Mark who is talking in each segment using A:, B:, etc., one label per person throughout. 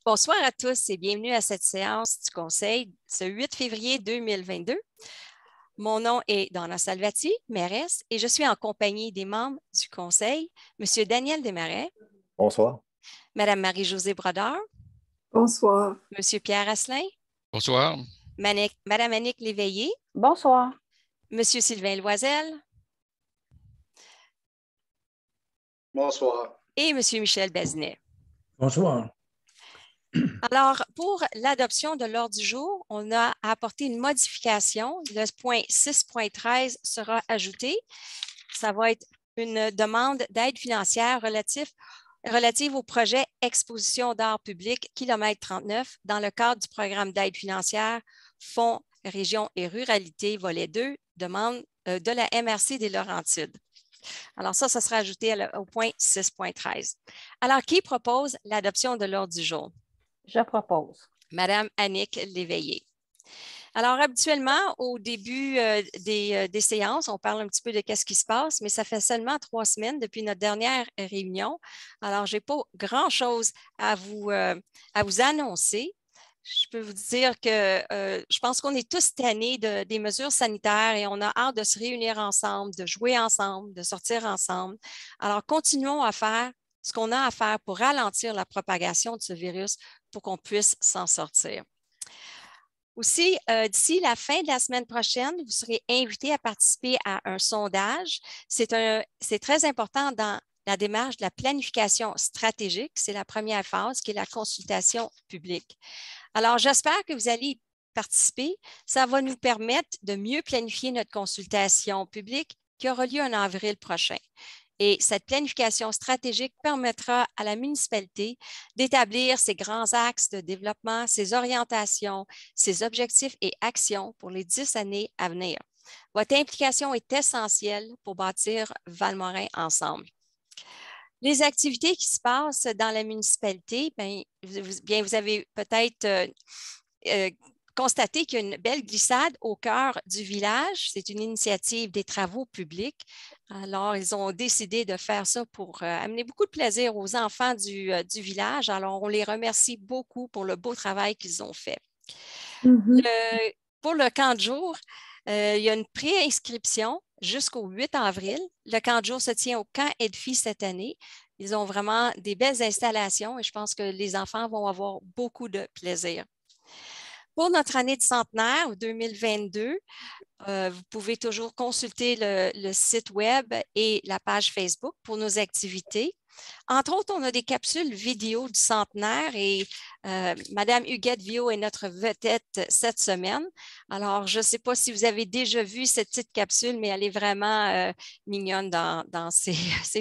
A: Bonsoir à tous et bienvenue à cette séance du Conseil ce 8 février 2022. Mon nom est Donna Salvati, mairesse, et je suis en compagnie des membres du Conseil, M. Daniel Desmarais,
B: Bonsoir.
A: Mme Marie-Josée Brodeur,
C: Bonsoir.
A: M. Pierre Asselin,
D: Bonsoir.
A: Mme Annick Léveillé,
E: Bonsoir.
A: M. Sylvain Loisel
F: Bonsoir.
A: et M. Michel Bazinet.
G: Bonsoir.
A: Alors, pour l'adoption de l'ordre du jour, on a apporté une modification. Le point 6.13 sera ajouté. Ça va être une demande d'aide financière relative au projet Exposition d'art public kilomètre 39 dans le cadre du programme d'aide financière Fonds, Région et Ruralité, volet 2, demande de la MRC des Laurentides. Alors ça sera ajouté au point 6.13. Alors, qui propose l'adoption de l'ordre du jour?
E: Je propose.
A: Madame Annick Léveillé. Alors, habituellement, au début des séances, on parle un petit peu de ce qui se passe, mais ça fait seulement 3 semaines depuis notre dernière réunion. Alors, je n'ai pas grand-chose à vous annoncer. Je peux vous dire que je pense qu'on est tous tannés des mesures sanitaires et on a hâte de se réunir ensemble, de jouer ensemble, de sortir ensemble. Alors, continuons à faire ce qu'on a à faire pour ralentir la propagation de ce virus pour qu'on puisse s'en sortir. Aussi, d'ici la fin de la semaine prochaine, vous serez invités à participer à un sondage. C'est très important dans la démarche de la planification stratégique. C'est la première phase qui est la consultation publique. Alors, j'espère que vous allez participer. Ça va nous permettre de mieux planifier notre consultation publique qui aura lieu en avril prochain. Et cette planification stratégique permettra à la municipalité d'établir ses grands axes de développement, ses orientations, ses objectifs et actions pour les 10 années à venir. Votre implication est essentielle pour bâtir Valmorin ensemble. Les activités qui se passent dans la municipalité, vous avez peut-être constaté qu'il y a une belle glissade au cœur du village. C'est une initiative des travaux publics. Alors, ils ont décidé de faire ça pour amener beaucoup de plaisir aux enfants du village. Alors, on les remercie beaucoup pour le beau travail qu'ils ont fait. Pour le camp de jour, il y a une préinscription jusqu'au 8 avril. Le camp de jour se tient au camp Edfi cette année. Ils ont vraiment des belles installations et je pense que les enfants vont avoir beaucoup de plaisir. Pour notre année de centenaire 2022, vous pouvez toujours consulter le site web et la page Facebook pour nos activités. Entre autres, on a des capsules vidéo du centenaire et Mme Huguette Viau est notre vedette cette semaine. Alors, je ne sais pas si vous avez déjà vu cette petite capsule, mais elle est vraiment mignonne dans ces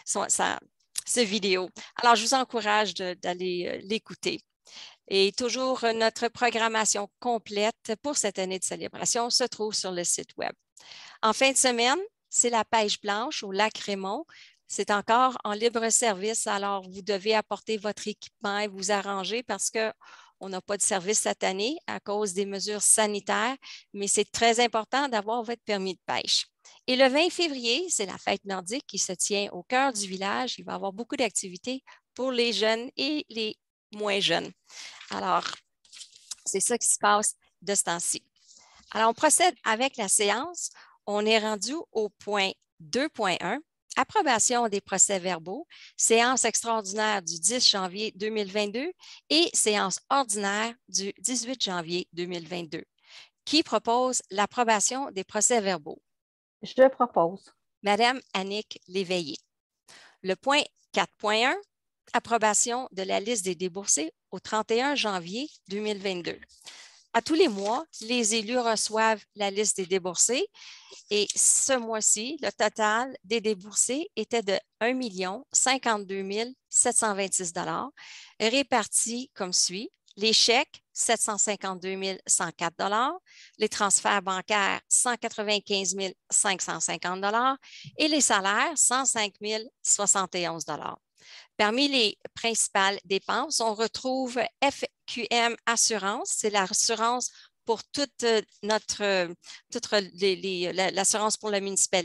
A: vidéos. Alors, je vous encourage d'aller l'écouter. Et toujours notre programmation complète pour cette année de célébration se trouve sur le site web. En fin de semaine, c'est la pêche blanche au lac Raymond. C'est encore en libre service, alors vous devez apporter votre équipement et vous arranger parce qu'on n'a pas de service cette année à cause des mesures sanitaires, mais c'est très important d'avoir votre permis de pêche. Et le 20 février, c'est la fête nordique qui se tient au cœur du village. Il va y avoir beaucoup d'activités pour les jeunes et les moins jeunes. Alors, c'est ça qui se passe de ce temps-ci. Alors, on procède avec la séance. On est rendu au point 2.1, approbation des procès-verbaux, séance extraordinaire du 10 janvier 2022 et séance ordinaire du 18 janvier 2022. Qui propose l'approbation des procès-verbaux?
E: Je propose.
A: Madame Annick Léveillé. Le point 4.1, approbation de la liste des déboursés au 31 janvier 2022. À tous les mois, les élus reçoivent la liste des déboursés et ce mois-ci, le total des déboursés était de 1 052 726 $ répartis comme suit. Les chèques, 752 104 $ les transferts bancaires, 195 550 $ et les salaires, 105 071 $. Parmi les principales dépenses, on retrouve FQM Assurance, c'est l'assurance pour toute l'assurance pour la municipalité.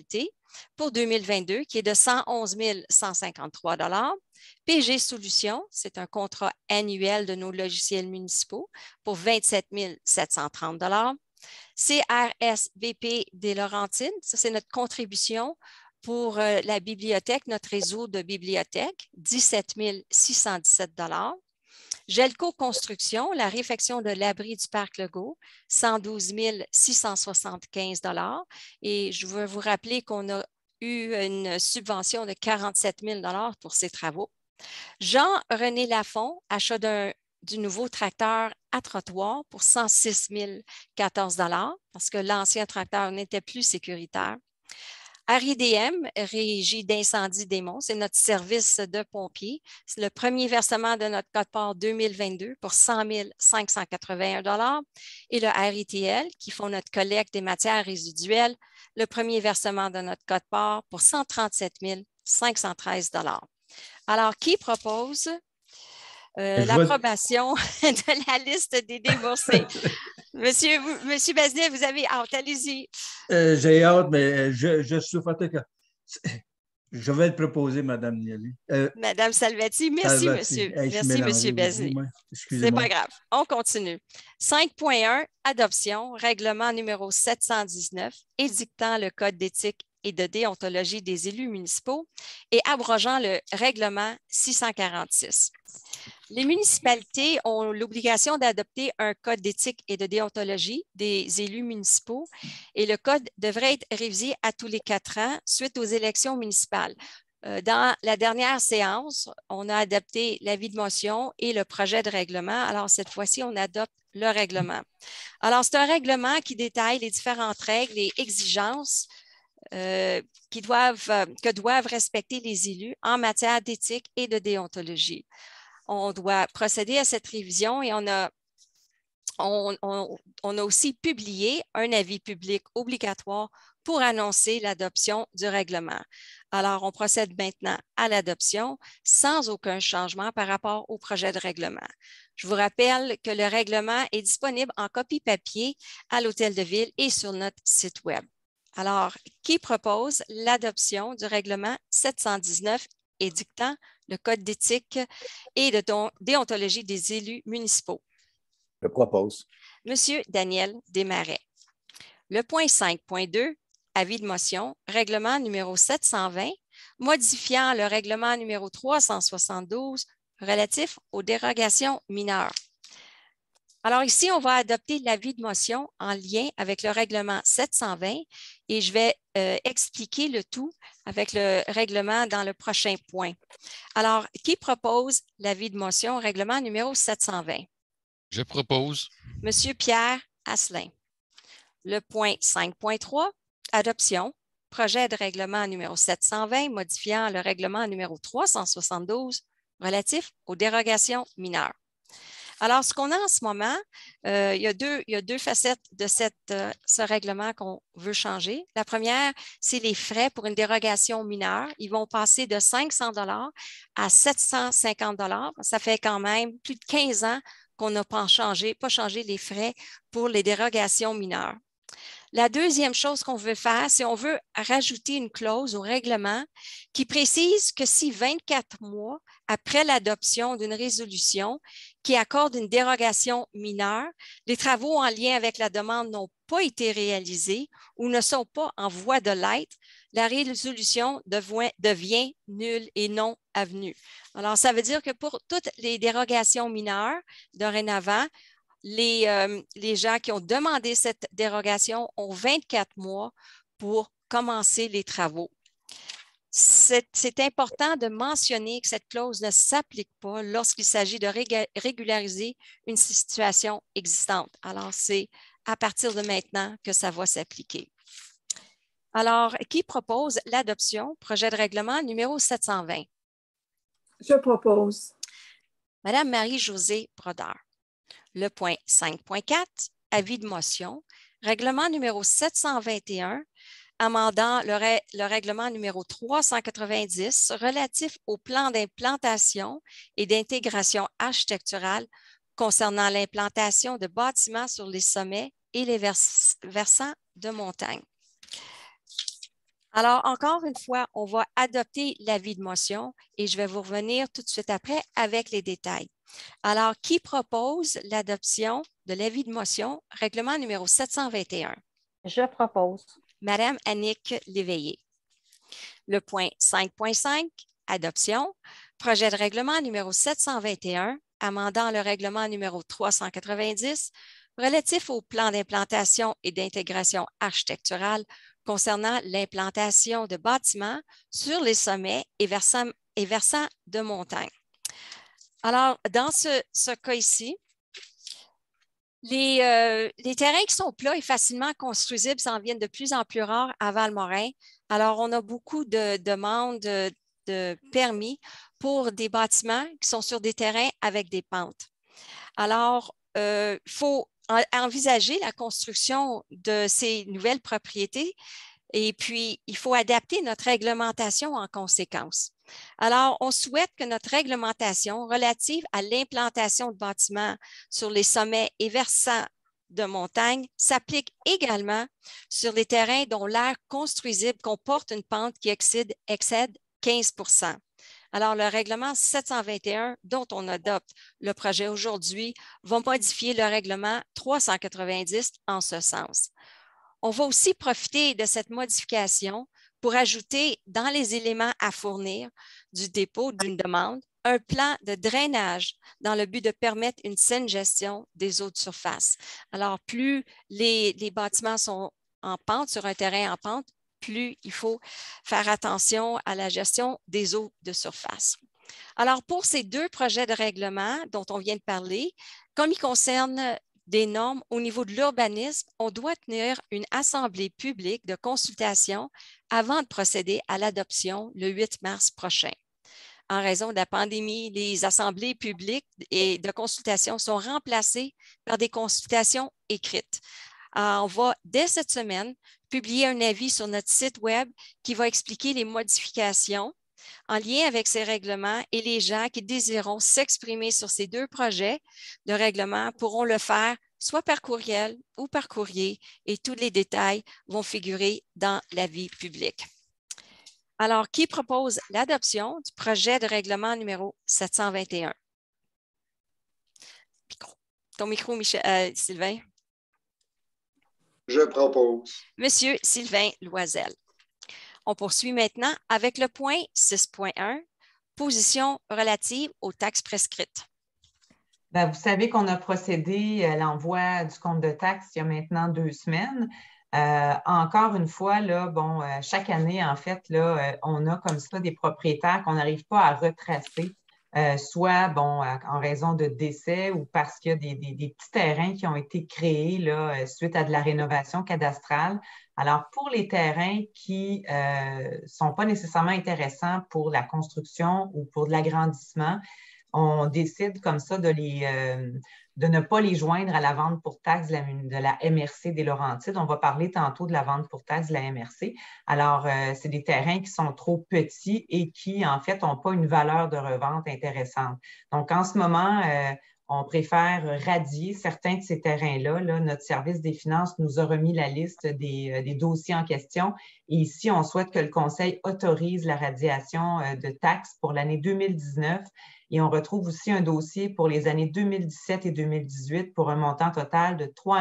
A: pour 2022 qui est de 111 153 $. PG Solutions, c'est un contrat annuel de nos logiciels municipaux pour 27 730 $. CRSVP des Laurentides, ça c'est notre contribution pour la bibliothèque, notre réseau de bibliothèques, 17 617 $. Gelco Construction, la réfection de l'abri du Parc Legault, 112 675 $. Et je veux vous rappeler qu'on a eu une subvention de 47 000 $ pour ces travaux. Jean-René Lafont, achat du nouveau tracteur à trottoir pour 106 014 $ parce que l'ancien tracteur n'était plus sécuritaire. RIDM, Régie d'incendie des monts, c'est notre service de pompiers. C'est le premier versement de notre code-part 2022 pour 100 581 $. Et le RITL, qui font notre collecte des matières résiduelles, le premier versement de notre code-part pour 137 513 $. Alors, qui propose l'approbation de la liste des déboursés? Monsieur Bazinet, vous avez hâte, allez-y.
B: J'ai hâte, mais je suis photographe. Je vais le proposer, Mme Nielly.
A: Madame Salvati, merci,
B: Salvati.
A: monsieur.
B: Hey,
A: merci, monsieur Bazinet. C'est pas grave. On continue. 5.1, adoption, règlement numéro 719, édictant le code d'éthique et de déontologie des élus municipaux et abrogeant le règlement 646. Les municipalités ont l'obligation d'adopter un code d'éthique et de déontologie des élus municipaux et le code devrait être révisé à tous les 4 ans suite aux élections municipales. Dans la dernière séance, on a adopté l'avis de motion et le projet de règlement. Alors, cette fois-ci, on adopte le règlement. Alors, c'est un règlement qui détaille les différentes règles et exigences que doivent respecter les élus en matière d'éthique et de déontologie. On doit procéder à cette révision et on a aussi publié un avis public obligatoire pour annoncer l'adoption du règlement. Alors, on procède maintenant à l'adoption sans aucun changement par rapport au projet de règlement. Je vous rappelle que le règlement est disponible en copie papier à l'Hôtel de Ville et sur notre site Web. Alors, qui propose l'adoption du règlement 719 édictant le code d'éthique et de déontologie des élus municipaux?
C: Je propose.
A: Monsieur Daniel Desmarais. Le point 5.2, avis de motion, règlement numéro 720, modifiant le règlement numéro 372 relatif aux dérogations mineures. Alors ici, on va adopter l'avis de motion en lien avec le règlement 720 et je vais expliquer le tout avec le règlement dans le prochain point. Alors, qui propose l'avis de motion règlement numéro 720?
D: Je propose.
A: Monsieur Pierre Asselin. Le point 5.3, adoption, projet de règlement numéro 720 modifiant le règlement numéro 372 relatif aux dérogations mineures. Alors, ce qu'on a en ce moment, il y a deux facettes de ce règlement qu'on veut changer. La première, c'est les frais pour une dérogation mineure. Ils vont passer de 500 $ à 750 $. Ça fait quand même plus de 15 ans qu'on n'a pas changé les frais pour les dérogations mineures. La deuxième chose qu'on veut faire, c'est qu'on veut rajouter une clause au règlement qui précise que si 24 mois après l'adoption d'une résolution qui accorde une dérogation mineure, les travaux en lien avec la demande n'ont pas été réalisés ou ne sont pas en voie de l'être, la résolution devient nulle et non avenue. Alors, ça veut dire que pour toutes les dérogations mineures, dorénavant, les gens qui ont demandé cette dérogation ont 24 mois pour commencer les travaux. C'est important de mentionner que cette clause ne s'applique pas lorsqu'il s'agit de régulariser une situation existante. Alors, c'est à partir de maintenant que ça va s'appliquer. Alors, qui propose l'adoption, projet de règlement numéro 720?
G: Je propose.
A: Madame Marie-Josée Brodeur. Le point 5.4, avis de motion, règlement numéro 721, amendant le règlement numéro 390 relatif au plan d'implantation et d'intégration architecturale concernant l'implantation de bâtiments sur les sommets et les versants de montagne. Alors, encore une fois, on va adopter l'avis de motion et je vais vous revenir tout de suite après avec les détails. Alors, qui propose l'adoption de l'avis de motion, règlement numéro 721?
E: Je propose.
A: Madame Annick Léveillé. Le point 5.5, adoption, projet de règlement numéro 721, amendant le règlement numéro 390, relatif au plan d'implantation et d'intégration architecturale concernant l'implantation de bâtiments sur les sommets et versants de montagne. Alors, dans ce cas ici, les terrains qui sont plats et facilement construisibles s'en viennent de plus en plus rares à Valmorin. Alors, on a beaucoup de demandes de permis pour des bâtiments qui sont sur des terrains avec des pentes. Alors, il faut envisager la construction de ces nouvelles propriétés et puis il faut adapter notre réglementation en conséquence. Alors, on souhaite que notre réglementation relative à l'implantation de bâtiments sur les sommets et versants de montagne s'applique également sur les terrains dont l'aire construisible comporte une pente qui excède 15 %. Alors, le règlement 721 dont on adopte le projet aujourd'hui va modifier le règlement 390 en ce sens. On va aussi profiter de cette modification pour ajouter dans les éléments à fournir du dépôt d'une demande un plan de drainage dans le but de permettre une saine gestion des eaux de surface. Alors, plus les bâtiments sont en pente, sur un terrain en pente, plus il faut faire attention à la gestion des eaux de surface. Alors, pour ces deux projets de règlement dont on vient de parler, comme ils concernent des normes au niveau de l'urbanisme, on doit tenir une assemblée publique de consultation avant de procéder à l'adoption le 8 mars prochain. En raison de la pandémie, les assemblées publiques et de consultation sont remplacées par des consultations écrites. On va, dès cette semaine, publier un avis sur notre site Web qui va expliquer les modifications en lien avec ces règlements et les gens qui désireront s'exprimer sur ces deux projets de règlement pourront le faire soit par courriel ou par courrier et tous les détails vont figurer dans l'avis public. Alors, qui propose l'adoption du projet de règlement numéro 721? Ton micro, Sylvain.
F: Je propose.
A: Monsieur Sylvain Loisel. On poursuit maintenant avec le point 6.1, position relative aux taxes prescrites.
H: Bien, vous savez qu'on a procédé à l'envoi du compte de taxes il y a maintenant 2 semaines. Encore une fois, là, chaque année, en fait, là, on a comme ça des propriétaires qu'on n'arrive pas à retracer, soit en raison de décès ou parce qu'il y a des petits terrains qui ont été créés là, suite à de la rénovation cadastrale. Alors, pour les terrains qui ne sont pas nécessairement intéressants pour la construction ou pour de l'agrandissement, on décide comme ça de ne pas les joindre à la vente pour taxe de la MRC des Laurentides. On va parler tantôt de la vente pour taxe de la MRC. Alors, c'est des terrains qui sont trop petits et qui, en fait, n'ont pas une valeur de revente intéressante. Donc, en ce moment, on préfère radier certains de ces terrains-là. Là, notre service des finances nous a remis la liste des dossiers en question. Et ici, on souhaite que le Conseil autorise la radiation de taxes pour l'année 2019. Et on retrouve aussi un dossier pour les années 2017 et 2018 pour un montant total de 3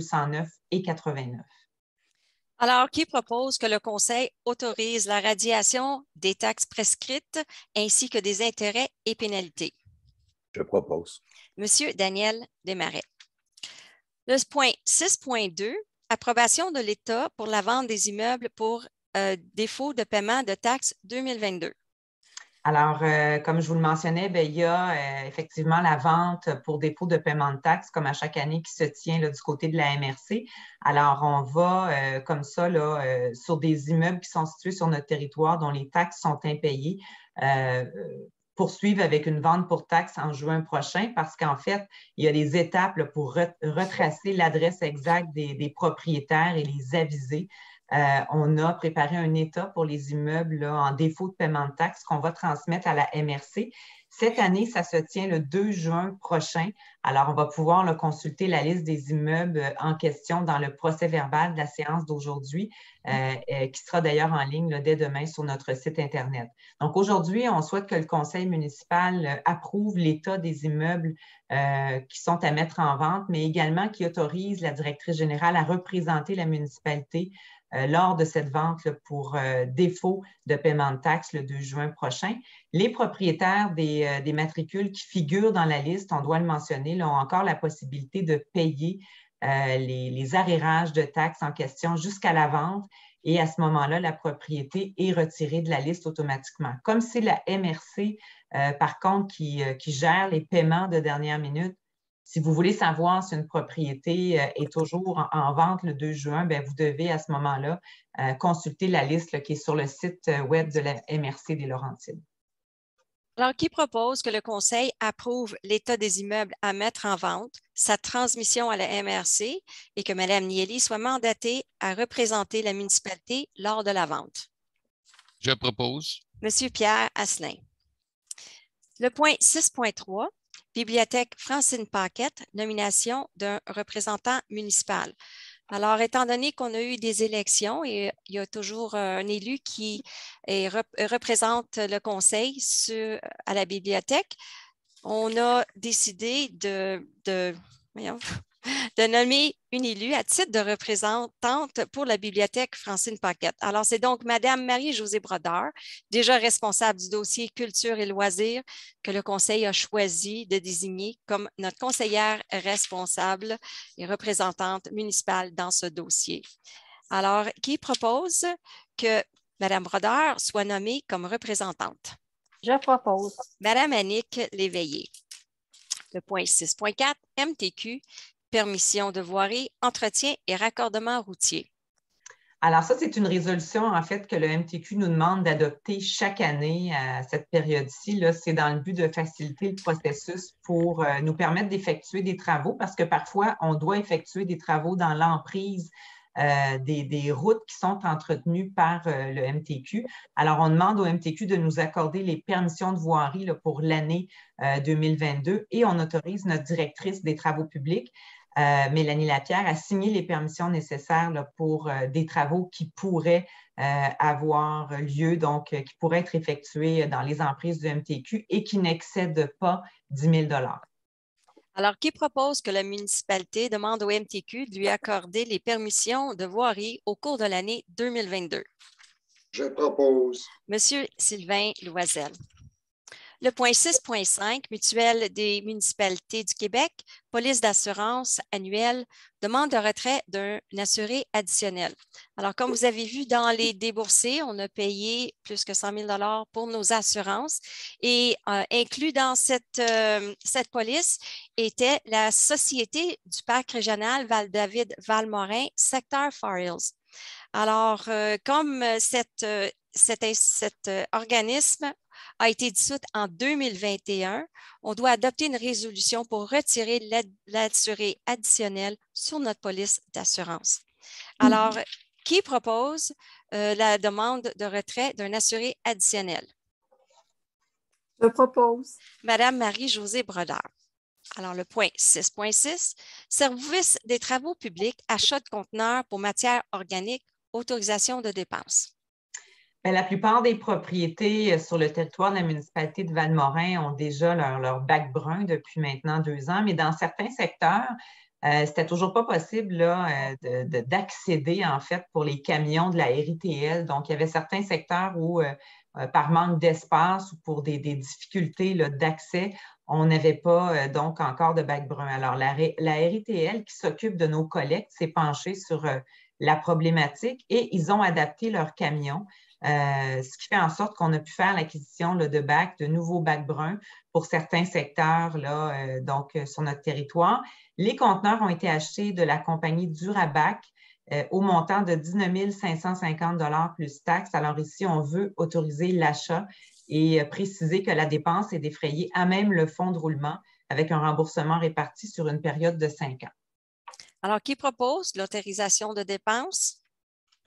H: 209,89 $.
A: Alors, qui propose que le Conseil autorise la radiation des taxes prescrites ainsi que des intérêts et pénalités?
C: Je propose.
A: Monsieur Daniel Desmarais. Le point 6.2, approbation de l'État pour la vente des immeubles pour défaut de paiement de taxes 2022.
H: Alors, comme je vous le mentionnais, il y a effectivement la vente pour dépôt de paiement de taxes, comme à chaque année, qui se tient là, du côté de la MRC. Alors, on va comme ça là, sur des immeubles qui sont situés sur notre territoire dont les taxes sont impayées, poursuivre avec une vente pour taxes en juin prochain parce qu'en fait, il y a des étapes là, pour retracer l'adresse exacte des propriétaires et les aviser. On a préparé un état pour les immeubles là, en défaut de paiement de taxes qu'on va transmettre à la MRC. Cette année, ça se tient le 2 juin prochain. Alors, on va pouvoir là, consulter la liste des immeubles en question dans le procès-verbal de la séance d'aujourd'hui, qui sera d'ailleurs en ligne là, dès demain sur notre site Internet. Donc, aujourd'hui, on souhaite que le conseil municipal approuve l'état des immeubles qui sont à mettre en vente, mais également qui autorise la directrice générale à représenter la municipalité lors de cette vente là, pour défaut de paiement de taxes le 2 juin prochain. Les propriétaires des matricules qui figurent dans la liste, on doit le mentionner, là, ont encore la possibilité de payer les arrérages de taxes en question jusqu'à la vente. Et à ce moment-là, la propriété est retirée de la liste automatiquement. Comme c'est la MRC, par contre, qui gère les paiements de dernière minute, si vous voulez savoir si une propriété est toujours en vente le 2 juin, bien, vous devez à ce moment-là consulter la liste là, qui est sur le site web de la MRC des Laurentides.
A: Alors, qui propose que le conseil approuve l'état des immeubles à mettre en vente, sa transmission à la MRC et que Mme Nieli soit mandatée à représenter la municipalité lors de la vente?
D: Je propose.
A: Monsieur Pierre Asselin. Le point 6.3, Bibliothèque Francine Paquette, nomination d'un représentant municipal. Alors, étant donné qu'on a eu des élections et il y a toujours un élu qui représente le conseil à la bibliothèque, on a décidé de nommer une élue à titre de représentante pour la bibliothèque Francine Paquette. Alors, c'est donc Mme Marie-Josée Brodeur, déjà responsable du dossier Culture et loisirs, que le Conseil a choisi de désigner comme notre conseillère responsable et représentante municipale dans ce dossier. Alors, qui propose que Mme Brodeur soit nommée comme représentante?
E: Je propose.
A: Mme Annick Léveillé. Le point 6.4, MTQ, permission de voirie, entretien et raccordement routier.
H: Alors ça, c'est une résolution, en fait, que le MTQ nous demande d'adopter chaque année à cette période-ci. C'est dans le but de faciliter le processus pour nous permettre d'effectuer des travaux parce que parfois, on doit effectuer des travaux dans l'emprise des routes qui sont entretenues par le MTQ. Alors, on demande au MTQ de nous accorder les permissions de voirie là, pour l'année 2022 et on autorise notre directrice des travaux publics, Mélanie Lapierre, à signer les permissions nécessaires là, pour des travaux qui pourraient avoir lieu, donc qui pourraient être effectués dans les emprises du MTQ et qui n'excèdent pas 10 000 $.
A: Alors, qui propose que la municipalité demande au MTQ de lui accorder les permissions de voirie au cours de l'année 2022?
F: Je propose.
A: Monsieur Sylvain Loisel. Le point 6.5, Mutuelle des municipalités du Québec, police d'assurance annuelle, demande de retrait d'un assuré additionnel. Alors, comme vous avez vu dans les déboursés, on a payé plus que 100 000 $ pour nos assurances et inclus dans cette police était la Société du parc régional Val-David-Valmorin, secteur Far Hills. Alors, comme cet organisme a été dissoute en 2021, on doit adopter une résolution pour retirer l'assuré additionnel sur notre police d'assurance. Alors, qui propose la demande de retrait d'un assuré additionnel?
G: Je propose.
A: Madame Marie-Josée Brodeur. Alors, le point 6.6, service des travaux publics, achat de conteneurs pour matières organiques, autorisation de dépenses.
H: Bien, la plupart des propriétés sur le territoire de la municipalité de Valmorin ont déjà leur bac brun depuis maintenant 2 ans, mais dans certains secteurs, c'était toujours pas possible là, d'accéder en fait pour les camions de la RITL. Donc, il y avait certains secteurs où, par manque d'espace ou pour des difficultés d'accès, on n'avait pas donc encore de bac brun. Alors, la RITL qui s'occupe de nos collectes s'est penchée sur la problématique et ils ont adapté leurs camions. Ce qui fait en sorte qu'on a pu faire l'acquisition de nouveaux bacs bruns pour certains secteurs là, donc, sur notre territoire. Les conteneurs ont été achetés de la compagnie Durabac au montant de 19 550 $ plus taxes. Alors ici, on veut autoriser l'achat et préciser que la dépense est défrayée à même le fonds de roulement avec un remboursement réparti sur une période de 5 ans.
A: Alors, qui propose l'autorisation de dépenses?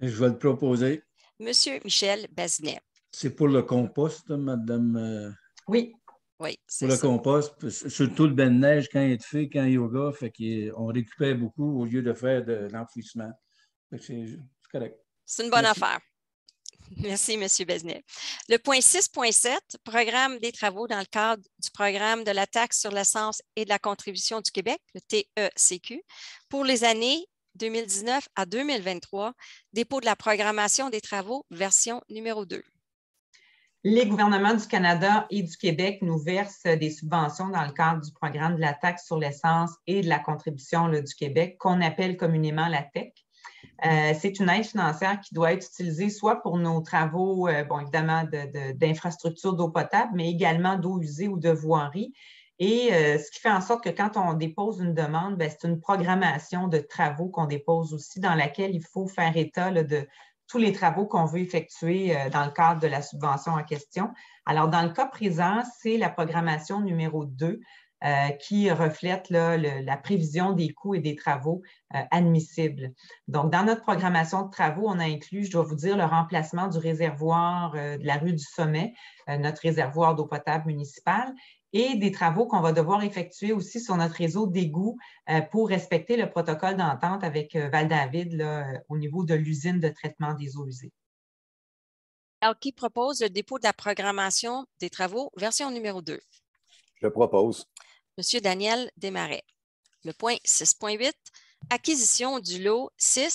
B: Je vais le proposer.
A: Monsieur Michel Bazinet.
B: C'est pour le compost, madame.
H: Oui.
A: Oui,
B: Pour
A: c'est
B: le
A: ça.
B: compost, surtout le bain de neige, quand il est fait, quand il y a yoga, fait qu'on récupère beaucoup au lieu de faire de l'enfouissement. C'est correct.
A: C'est une bonne
B: Merci.
A: affaire. Merci, M. Besnet. Le point 6.7, programme des travaux dans le cadre du programme de la taxe sur l'essence et de la contribution du Québec, le TECQ, pour les années 2019 à 2023, dépôt de la programmation des travaux, version numéro 2.
H: Les gouvernements du Canada et du Québec nous versent des subventions dans le cadre du programme de la taxe sur l'essence et de la contribution du Québec, qu'on appelle communément la TEC. C'est une aide financière qui doit être utilisée soit pour nos travaux, évidemment, d'infrastructures d'eau potable, mais également d'eau usée ou de voirie. Et ce qui fait en sorte que quand on dépose une demande, c'est une programmation de travaux qu'on dépose aussi dans laquelle il faut faire état de tous les travaux qu'on veut effectuer dans le cadre de la subvention en question. Alors, dans le cas présent, c'est la programmation numéro 2 qui reflète la prévision des coûts et des travaux admissibles. Donc, dans notre programmation de travaux, on a inclus, je dois vous dire, le remplacement du réservoir de la rue du Sommet, notre réservoir d'eau potable municipale, et des travaux qu'on va devoir effectuer aussi sur notre réseau d'égouts pour respecter le protocole d'entente avec Val-David au niveau de l'usine de traitement des eaux usées.
A: Alors, qui propose le dépôt de la programmation des travaux, version numéro 2?
C: Je propose.
A: Monsieur Daniel Desmarais. Le point 6.8, acquisition du lot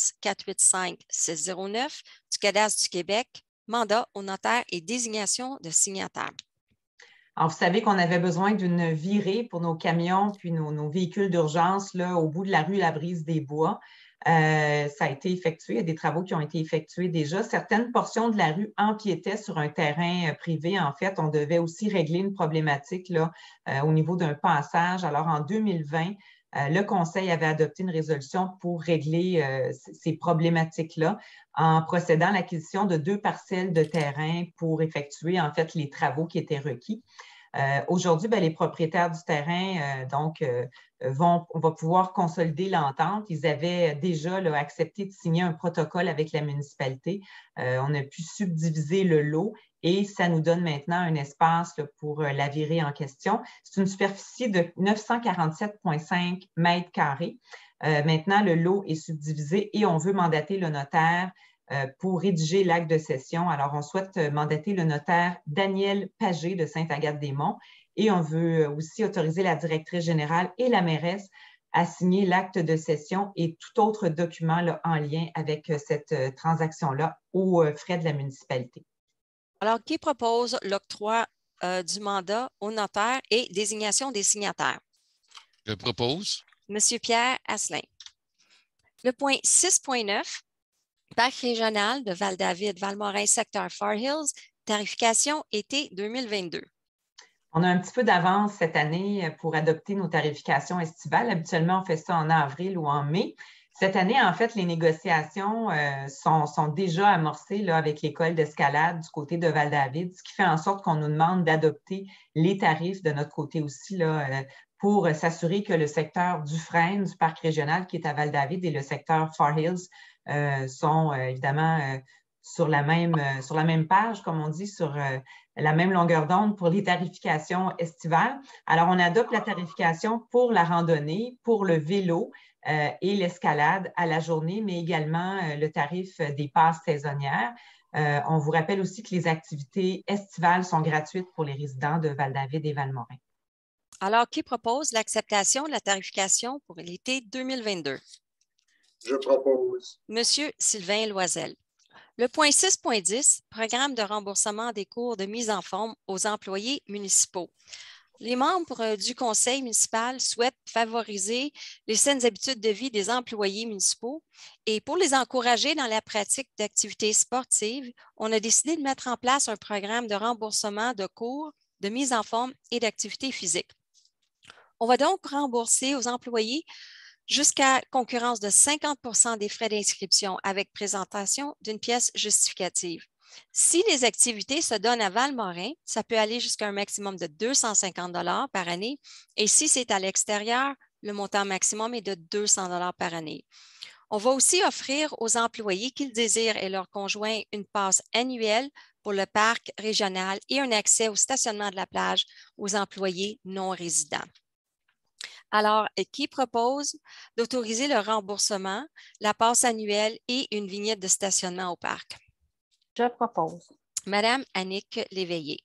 A: 6485609 du cadastre du Québec, mandat au notaire et désignation de signataire.
H: Alors, vous savez qu'on avait besoin d'une virée pour nos camions puis nos véhicules d'urgence au bout de la rue La Brise des Bois. Ça a été effectué, il y a des travaux qui ont été effectués déjà. Certaines portions de la rue empiétaient sur un terrain privé. En fait, on devait aussi régler une problématique au niveau d'un passage. Alors, en 2020, le Conseil avait adopté une résolution pour régler ces problématiques-là en procédant à l'acquisition de 2 parcelles de terrain pour effectuer, en fait, les travaux qui étaient requis. Aujourd'hui, les propriétaires du terrain on va pouvoir consolider l'entente. Ils avaient déjà accepté de signer un protocole avec la municipalité. On a pu subdiviser le lot et ça nous donne maintenant un espace pour la virée en question. C'est une superficie de 947,5 mètres carrés. Maintenant, le lot est subdivisé et on veut mandater le notaire pour rédiger l'acte de cession. Alors, on souhaite mandater le notaire Daniel Pagé de Sainte-Agathe-des-Monts et on veut aussi autoriser la directrice générale et la mairesse à signer l'acte de cession et tout autre document en lien avec cette transaction-là aux frais de la municipalité.
A: Alors, qui propose l'octroi du mandat au notaire et désignation des signataires?
D: Je propose.
A: Monsieur Pierre Asselin. Le point 6.9, Parc régional de Val-David, Valmorin, secteur Far Hills, tarification été 2022.
H: On a un petit peu d'avance cette année pour adopter nos tarifications estivales. Habituellement, on fait ça en avril ou en mai. Cette année, en fait, les négociations sont déjà amorcées avec l'école d'escalade du côté de Val-David, ce qui fait en sorte qu'on nous demande d'adopter les tarifs de notre côté aussi pour s'assurer que le secteur Dufresne du parc régional qui est à Val-David et le secteur Far Hills sont évidemment sur la même page, comme on dit, sur la même longueur d'onde pour les tarifications estivales. Alors, on adopte la tarification pour la randonnée, pour le vélo et l'escalade à la journée, mais également le tarif des passes saisonnières. On vous rappelle aussi que les activités estivales sont gratuites pour les résidents de Val-David et Valmorin.
A: Alors, qui propose l'acceptation de la tarification pour l'été 2022?
F: Je propose.
A: Monsieur Sylvain Loisel. Le point 6.10, programme de remboursement des cours de mise en forme aux employés municipaux. Les membres du conseil municipal souhaitent favoriser les saines habitudes de vie des employés municipaux et pour les encourager dans la pratique d'activités sportives, on a décidé de mettre en place un programme de remboursement de cours de mise en forme et d'activités physiques. On va donc rembourser aux employés jusqu'à concurrence de 50% des frais d'inscription avec présentation d'une pièce justificative. Si les activités se donnent à Valmorin, ça peut aller jusqu'à un maximum de 250 $ par année et si c'est à l'extérieur, le montant maximum est de 200 $ par année. On va aussi offrir aux employés qui le désirent et leurs conjoints une passe annuelle pour le parc régional et un accès au stationnement de la plage aux employés non résidents. Alors, qui propose d'autoriser le remboursement, la passe annuelle et une vignette de stationnement au parc?
E: Je propose.
A: Madame Annick Léveillé.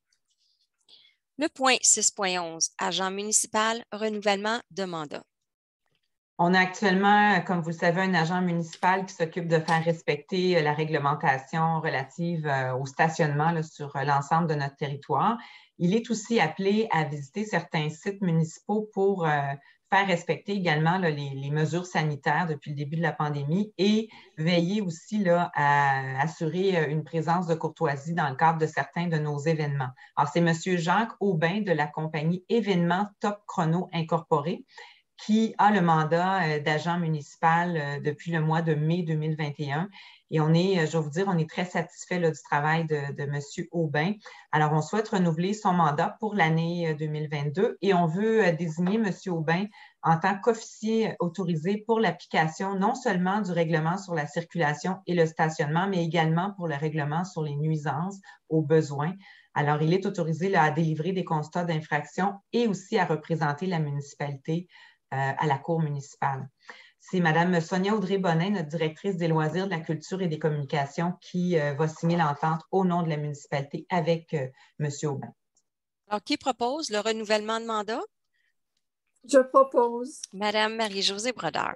A: Le point 6.11, agent municipal, renouvellement de mandat.
H: On a actuellement, comme vous le savez, un agent municipal qui s'occupe de faire respecter la réglementation relative au stationnement là, sur l'ensemble de notre territoire. Il est aussi appelé à visiter certains sites municipaux pour faire respecter également là, les mesures sanitaires depuis le début de la pandémie et veiller aussi là, à assurer une présence de courtoisie dans le cadre de certains de nos événements. Alors, c'est M. Jacques Aubin de la compagnie Événements Top Chrono Incorporé qui a le mandat d'agent municipal depuis le mois de mai 2021. Et on est, je vais vous dire, on est très satisfait là, du travail de M. Aubin. Alors, on souhaite renouveler son mandat pour l'année 2022 et on veut désigner M. Aubin en tant qu'officier autorisé pour l'application non seulement du règlement sur la circulation et le stationnement, mais également pour le règlement sur les nuisances aux besoins. Alors, il est autorisé là, à délivrer des constats d'infraction et aussi à représenter la municipalité à la Cour municipale. C'est Mme Sonia Audrey-Bonin, notre directrice des loisirs, de la culture et des communications, qui va signer l'entente au nom de la municipalité avec M. Aubin.
A: Alors, qui propose le renouvellement de mandat?
G: Je propose.
A: Madame Marie-Josée Brodeur.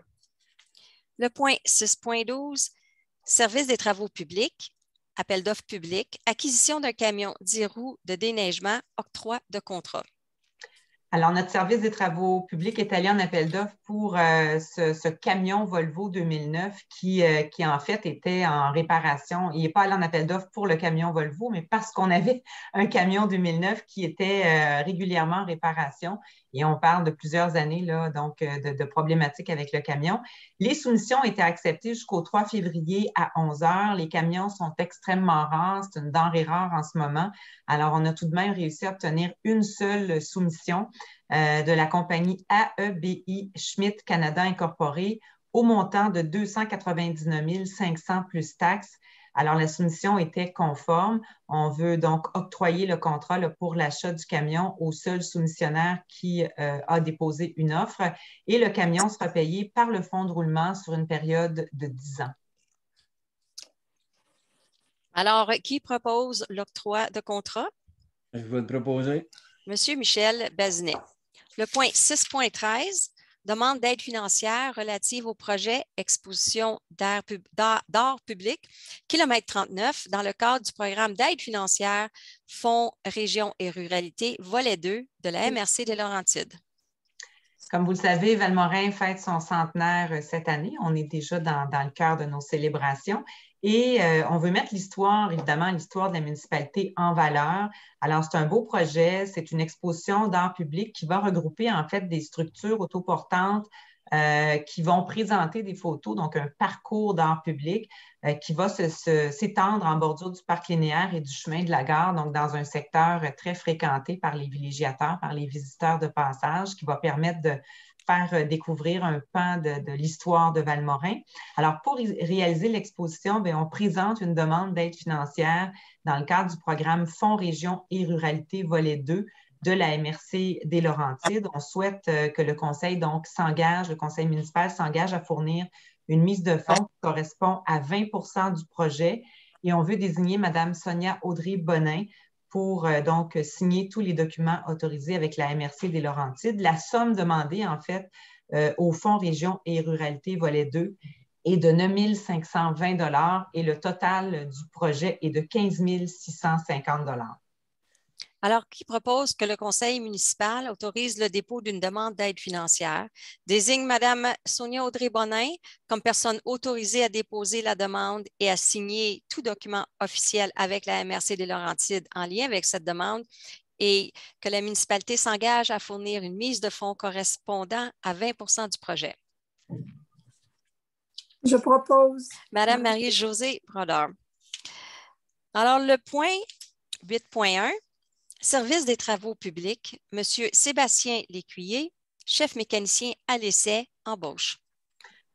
A: Le point 6.12, service des travaux publics, appel d'offres public, acquisition d'un camion 10 roues de déneigement, octroi de contrat.
H: Alors, notre service des travaux publics est allé en appel d'offres pour ce camion Volvo 2009 qui en fait était en réparation. Il n'est pas allé en appel d'offres pour le camion Volvo, mais parce qu'on avait un camion 2009 qui était régulièrement en réparation. Et on parle de plusieurs années, là, donc de problématiques avec le camion. Les soumissions étaient acceptées jusqu'au 3 février à 11 heures. Les camions sont extrêmement rares. C'est une denrée rare en ce moment. Alors, on a tout de même réussi à obtenir une seule soumission de la compagnie AEBI Schmidt Canada Incorporé au montant de 299 500 plus taxes. Alors, la soumission était conforme. On veut donc octroyer le contrat là, pour l'achat du camion au seul soumissionnaire qui a déposé une offre et le camion sera payé par le fonds de roulement sur une période de 10 ans.
A: Alors, qui propose l'octroi de contrat?
B: Je vais le proposer.
A: Monsieur Michel Bazinet. Le point 6.13, demande d'aide financière relative au projet Exposition d'art public, kilomètre 39, dans le cadre du programme d'aide financière Fonds Région et Ruralité, volet 2 de la MRC des Laurentides.
H: Comme vous le savez, Valmorin fête son centenaire cette année. On est déjà dans le cœur de nos célébrations. Et on veut mettre l'histoire, évidemment, l'histoire de la municipalité en valeur. Alors, c'est un beau projet, c'est une exposition d'art public qui va regrouper en fait des structures autoportantes qui vont présenter des photos, donc un parcours d'art public qui va s'étendre en bordure du parc linéaire et du chemin de la gare, donc dans un secteur très fréquenté par les villégiateurs, par les visiteurs de passage, qui va permettre de faire découvrir un pan de l'histoire de Valmorin. Alors, pour réaliser l'exposition, on présente une demande d'aide financière dans le cadre du programme Fonds Région et Ruralité, volet 2 de la MRC des Laurentides. On souhaite que le conseil donc s'engage, le conseil municipal s'engage à fournir une mise de fonds qui correspond à 20% du projet et on veut désigner Mme Sonia Audrey-Bonin pour donc signer tous les documents autorisés avec la MRC des Laurentides. La somme demandée, en fait, au Fonds Région et Ruralité, volet 2, est de 9 520 $ et le total du projet est de 15 650 $.
A: Alors, qui propose que le conseil municipal autorise le dépôt d'une demande d'aide financière, désigne Mme Sonia Audrey-Bonin comme personne autorisée à déposer la demande et à signer tout document officiel avec la MRC des Laurentides en lien avec cette demande et que la municipalité s'engage à fournir une mise de fonds correspondant à 20% du projet.
G: Je propose.
A: Madame Marie-Josée Brodeur. Alors, le point 8.1, service des travaux publics, M. Sébastien Lécuyer, chef mécanicien à l'essai, embauche.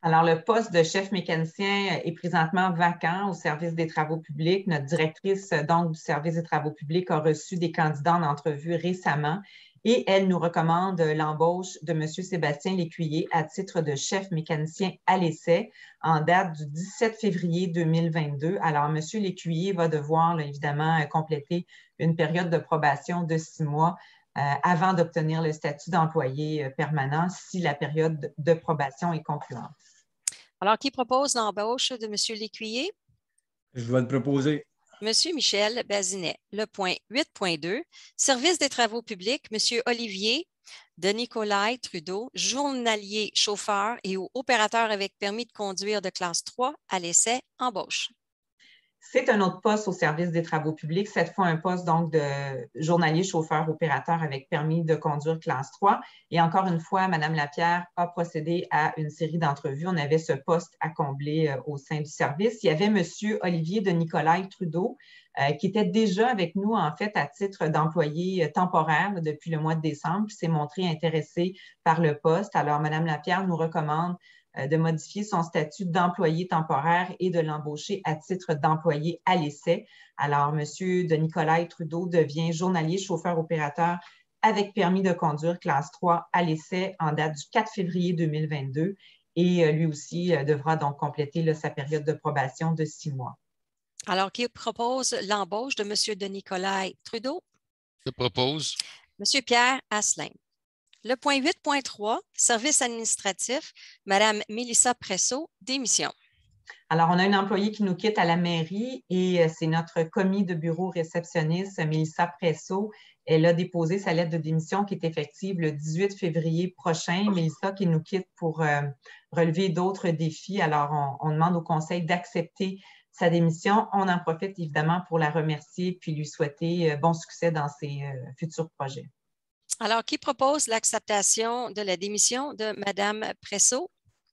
H: Alors, le poste de chef mécanicien est présentement vacant au service des travaux publics. Notre directrice, donc, du service des travaux publics a reçu des candidats en entrevue récemment et elle nous recommande l'embauche de M. Sébastien Lécuyer à titre de chef mécanicien à l'essai en date du 17 février 2022. Alors, M. Lécuyer va devoir, là, évidemment, compléter une période de probation de 6 mois avant d'obtenir le statut d'employé permanent si la période de probation est concluante.
A: Alors, qui propose l'embauche de M. Lécuyer?
B: Je vais le proposer.
A: M. Michel Bazinet. Le point 8.2, Service des travaux publics, M. Olivier de Nicolai Trudeau, journalier chauffeur et ou opérateur avec permis de conduire de classe 3 à l'essai, embauche.
H: C'est un autre poste au service des travaux publics, cette fois un poste donc de journalier chauffeur opérateur avec permis de conduire classe 3. Et encore une fois, Mme Lapierre a procédé à une série d'entrevues. On avait ce poste à combler au sein du service. Il y avait M. Olivier de Nicolai Trudeau qui était déjà avec nous en fait à titre d'employé temporaire depuis le mois de décembre, qui s'est montré intéressé par le poste. Alors, Mme Lapierre nous recommande de modifier son statut d'employé temporaire et de l'embaucher à titre d'employé à l'essai. Alors, M. de Nicolai Trudeau devient journalier chauffeur-opérateur avec permis de conduire classe 3 à l'essai en date du 4 février 2022 et lui aussi devra donc compléter là, sa période de probation de 6 mois.
A: Alors, qui propose l'embauche de M. de Nicolai Trudeau?
D: Je propose.
A: M. Pierre Asselin. Le point 8.3, service administratif, Mme Mélissa Presso, démission.
H: Alors, on a une employée qui nous quitte à la mairie et c'est notre commis de bureau réceptionniste, Mélissa Presso. Elle a déposé sa lettre de démission qui est effective le 18 février prochain. Mélissa qui nous quitte pour relever d'autres défis. Alors, on demande au conseil d'accepter sa démission. On en profite évidemment pour la remercier puis lui souhaiter bon succès dans ses futurs projets.
A: Alors, qui propose l'acceptation de la démission de Mme Presso?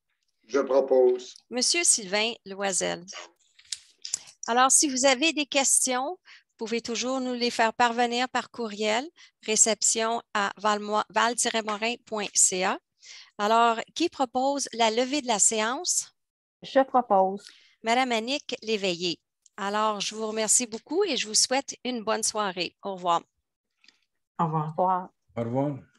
F: Je propose.
A: Monsieur Sylvain Loisel. Alors, si vous avez des questions, vous pouvez toujours nous les faire parvenir par courriel, réception@val-morin.ca. Alors, qui propose la levée de la séance?
E: Je propose.
A: Madame Annick Léveillé. Alors, je vous remercie beaucoup et je vous souhaite une bonne soirée. Au revoir.
H: Au revoir.
E: Au revoir.
B: Au revoir.